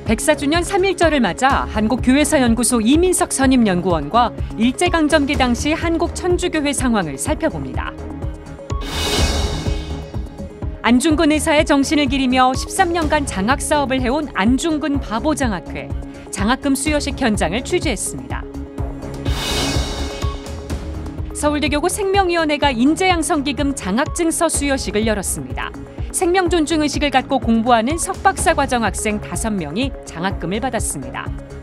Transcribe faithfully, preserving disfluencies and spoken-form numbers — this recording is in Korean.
백사 주년 삼일절을 맞아 한국교회사연구소 이민석 선임연구원과 일제강점기 당시 한국천주교회 상황을 살펴봅니다. 안중근 의사의 정신을 기리며 십삼 년간 장학 사업을 해온 안중근 바보장학회, 장학금 수여식 현장을 취재했습니다. 서울대교구 생명위원회가 인재양성기금 장학증서 수여식을 열었습니다. 생명존중의식을 갖고 공부하는 석박사 과정 학생 다섯 명이 장학금을 받았습니다.